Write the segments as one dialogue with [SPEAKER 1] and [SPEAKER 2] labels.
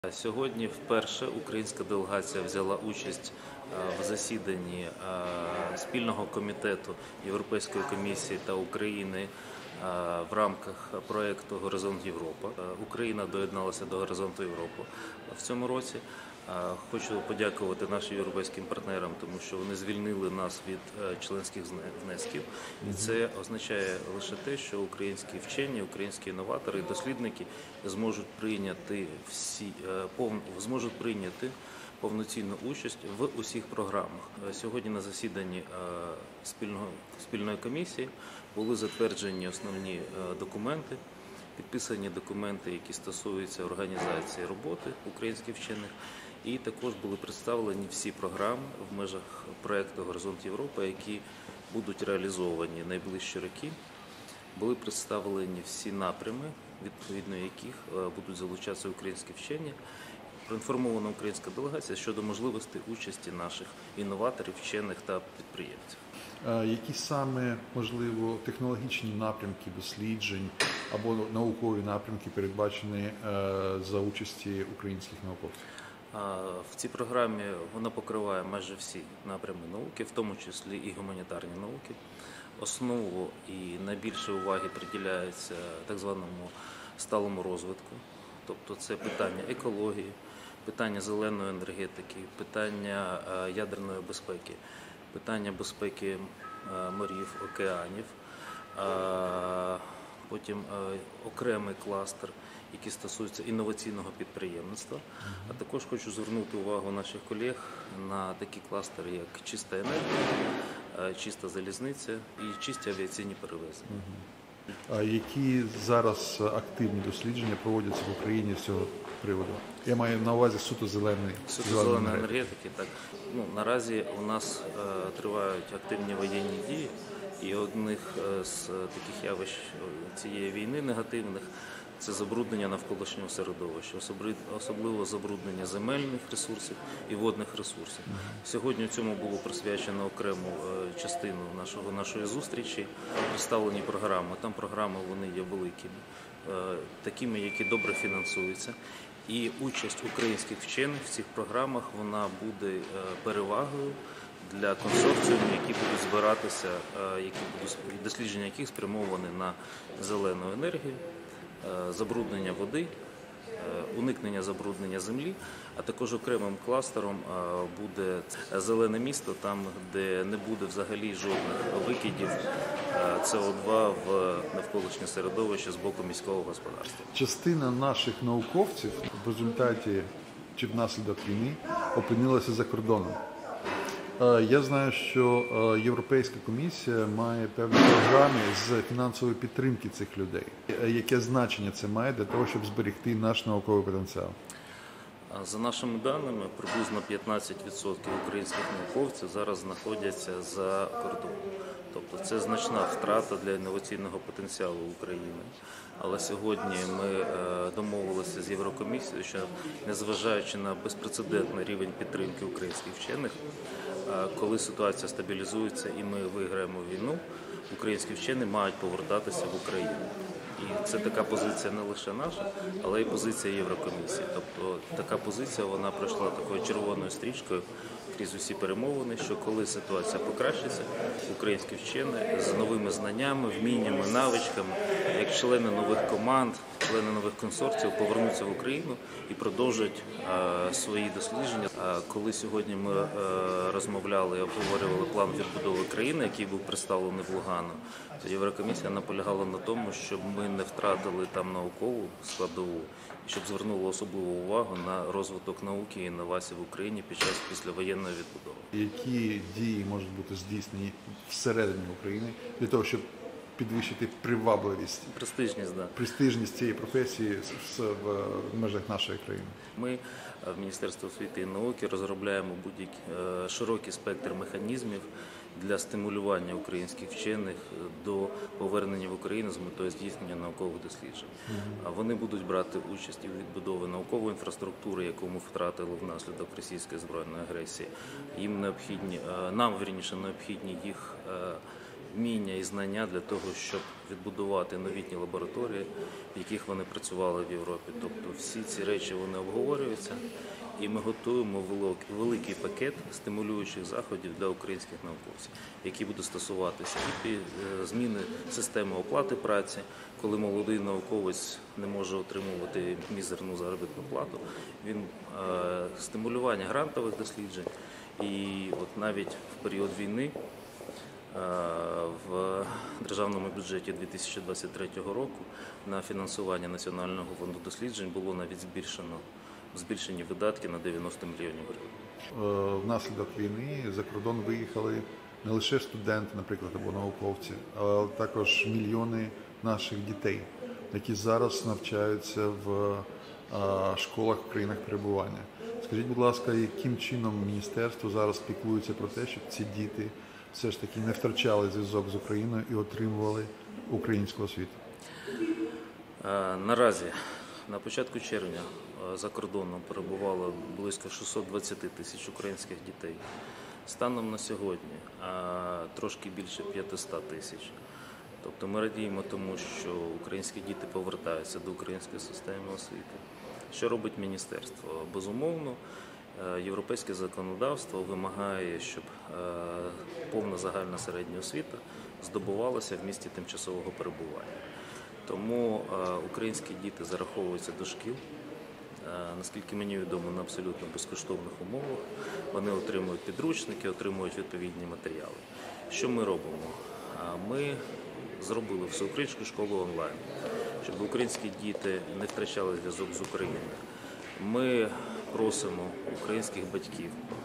[SPEAKER 1] Сьогодні вперше українська делегація взяла участь в засіданні спільного комітету Європейської комісії та України в рамках проєкту «Горизонт Європа». Україна доєдналася до «Горизонту Європа» в цьому році. Хочу подякувати нашим європейським партнерам, тому що вони звільнили нас від членських внесків. І це означає лише те, що українські вчені, українські інноватори і дослідники зможуть прийняти повноцінну участь в усіх програмах. Сьогодні на засіданні спільної комісії були затверджені основні документи, підписані документи, які стосуються організації роботи українських вчених, і також були представлені всі програми в межах проєкту «Горизонт Європа», які будуть реалізовані найближчі роки. Були представлені всі напрями, відповідно яких будуть залучатися українські вчені. Проінформована українська делегація щодо можливостей участі наших інноваторів, вчених та підприємців.
[SPEAKER 2] Які саме, можливо, технологічні напрямки досліджень або наукові напрямки передбачені за участі українських науковців?
[SPEAKER 1] В цій програмі вона покриває майже всі напрями науки, в тому числі і гуманітарні науки. Основу і найбільше уваги приділяється так званому сталому розвитку, тобто це питання екології, питання зеленої енергетики, питання ядерної безпеки, питання безпеки морів, океанів, потім окремий кластер, який стосується інноваційного підприємництва. А також хочу звернути увагу наших колег на такі кластери, як чиста енергія, чиста залізниця і чисті авіаційні перевезення.
[SPEAKER 2] А які зараз активні дослідження проводяться в Україні з цього приводу? Я маю на увазі суто зеленої
[SPEAKER 1] енергетики. Так. Наразі у нас тривають активні воєнні дії, і одних з таких явищ цієї війни негативних – це забруднення навколишнього середовища, особливо забруднення земельних ресурсів і водних ресурсів. Сьогодні цьому було присвячено окрему частину нашої зустрічі, представлені програми. Там програми вони є великими, такими, які добре фінансуються. І участь українських вчених в цих програмах вона буде перевагою для консорціумів, які будуть збиратися, дослідження яких спрямовані на зелену енергію, забруднення води, уникнення забруднення землі, а також окремим кластером буде зелене місто, там, де не буде взагалі жодних викидів СО2 в навколишнє середовище з боку міського господарства.
[SPEAKER 2] Частина наших науковців в результаті чи внаслідок війни опинилася за кордоном. Я знаю, що Європейська комісія має певні програми з фінансової підтримки цих людей. Яке значення це має для того, щоб зберегти наш науковий потенціал?
[SPEAKER 1] За нашими даними, приблизно 15% українських науковців зараз знаходяться за кордоном. Тобто це значна втрата для інноваційного потенціалу України. Але сьогодні ми домовилися з Єврокомісією, що незважаючи на безпрецедентний рівень підтримки українських вчених, коли ситуація стабілізується і ми виграємо війну, українські вчені мають повертатися в Україну. І це така позиція не лише наша, але й позиція Єврокомісії. Тобто така позиція, вона пройшла такою червоною стрічкою крізь усі перемовини, що коли ситуація покращиться, українські вчені з новими знаннями, вміннями, навичками, як члени нових команд, члени нових консорціїв повернуться в Україну і продовжать свої дослідження. Коли сьогодні ми розмовляли і обговорювали план відбудови країни, який був представлений в Лугану, то Єврокомісія наполягала на тому, щоб ми не втратили там наукову складову, і щоб звернули особливу увагу на розвиток науки і інновацій в Україні під час післявоєнної відбудови.
[SPEAKER 2] Які дії можуть бути здійснені всередині України для того, щоб підвищити привабливість, престижність цієї професії в межах нашої країни?
[SPEAKER 1] Ми в Міністерстві освіти і науки розробляємо широкий спектр механізмів для стимулювання українських вчених до повернення в Україну з метою здійснення наукових досліджень. Вони будуть брати участь і у відбудові наукової інфраструктури, яку ми втратили внаслідок російської збройної агресії. Нам необхідні їх вміння і знання для того, щоб відбудувати новітні лабораторії, в яких вони працювали в Європі. Тобто всі ці речі вони обговорюються, і ми готуємо великий пакет стимулюючих заходів для українських науковців, які будуть стосуватися і зміни системи оплати праці, коли молодий науковець не може отримувати мізерну заробітну плату, він стимулювання грантових досліджень. І от навіть в період війни в державному бюджеті 2023 року на фінансування Національного фонду досліджень було навіть збільшені видатки на 90 мільйонів гривень.
[SPEAKER 2] Внаслідок війни за кордон виїхали не лише студенти, наприклад, або науковці, а також мільйони наших дітей, які зараз навчаються в школах в країнах перебування. Скажіть, будь ласка, яким чином міністерство зараз піклується про те, щоб ці діти все ж таки не втрачали зв'язок з Україною і отримували українську освіту?
[SPEAKER 1] Наразі, на початку червня, за кордоном перебувало близько 620 тисяч українських дітей. Станом на сьогодні трошки більше 500 тисяч. Тобто ми радіємо тому, що українські діти повертаються до української системи освіти. Що робить міністерство? Безумовно, європейське законодавство вимагає, щоб повна загальна середня освіта здобувалася в місті тимчасового перебування. Тому українські діти зараховуються до шкіл, наскільки мені відомо, на абсолютно безкоштовних умовах. Вони отримують підручники, отримують відповідні матеріали. Що ми робимо? Ми зробили всеукраїнську школу онлайн, щоб українські діти не втрачали зв'язок з Україною. Ми просимо українських батьків,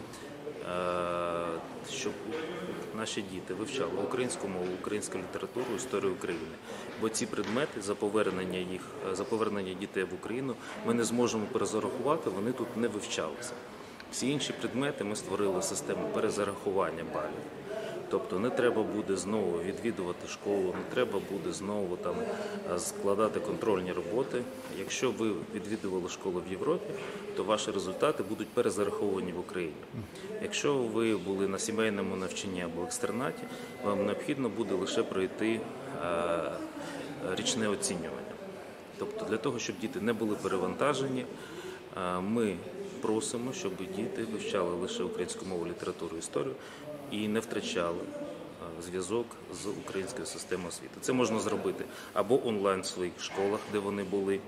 [SPEAKER 1] щоб наші діти вивчали українську мову, українську літературу, історію України. Бо ці предмети за повернення дітей в Україну ми не зможемо перезарахувати, вони тут не вивчалися. Всі інші предмети ми створили систему перезарахування балів. Тобто не треба буде знову відвідувати школу, не треба буде знову там складати контрольні роботи. Якщо ви відвідували школу в Європі, то ваші результати будуть перезараховані в Україні. Якщо ви були на сімейному навчанні або екстернаті, вам необхідно буде лише пройти річне оцінювання. Тобто для того, щоб діти не були перевантажені, ми просимо, щоб діти вивчали лише українську мову, літературу, історію і не втрачали зв'язок з українською системою освіти. Це можна зробити або онлайн в своїх школах, де вони були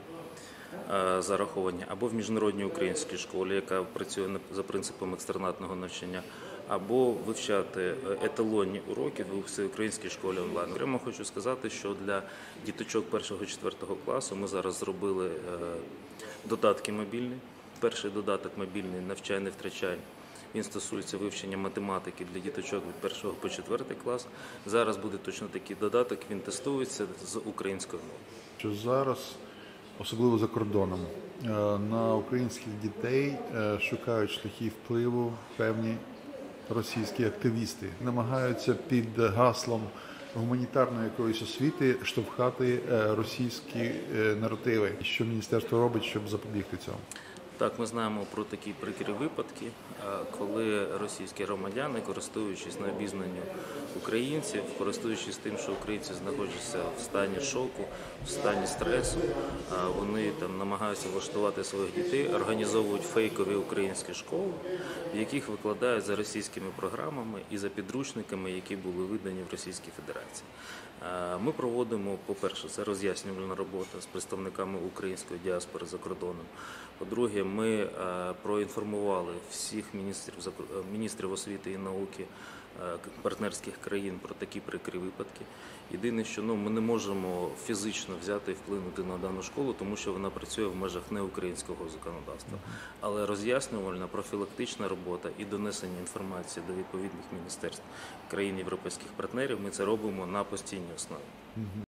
[SPEAKER 1] зараховані, або в міжнародній українській школі, яка працює за принципом екстернатного навчання, або вивчати еталонні уроки в всеукраїнській школі онлайн. Окремо хочу сказати, що для діточок 1-4 класу ми зараз зробили додатки мобільні. Перший додаток мобільний «Навчай, не втрачай». Він стосується вивчення математики для діточок від 1 по 4 клас. Зараз буде точно такий додаток, він тестується з українською мовою.
[SPEAKER 2] Що зараз, особливо за кордоном, на українських дітей шукають шляхи впливу певні російські активісти. Намагаються під гаслом гуманітарної якоїсь освіти штовхати російські наративи. Що міністерство робить, щоб запобігти цьому?
[SPEAKER 1] Так, ми знаємо про такі прикрі випадки, коли російські громадяни, користуючись необізнанням українців, користуючись тим, що українці знаходяться в стані шоку, в стані стресу, вони там намагаються влаштувати своїх дітей, організовують фейкові українські школи, в яких викладають за російськими програмами і за підручниками, які були видані в Російській Федерації. Ми проводимо, по-перше, це роз'яснювальна робота з представниками української діаспори за кордоном. По-друге, ми проінформували всіх міністрів освіти і науки партнерських країн про такі прикрі випадки. Єдине, що ми не можемо фізично взяти і вплинути на дану школу, тому що вона працює в межах неукраїнського законодавства. Але роз'яснювальна, профілактична робота і донесення інформації до відповідних міністерств країн європейських партнерів, ми це робимо на постійній основі.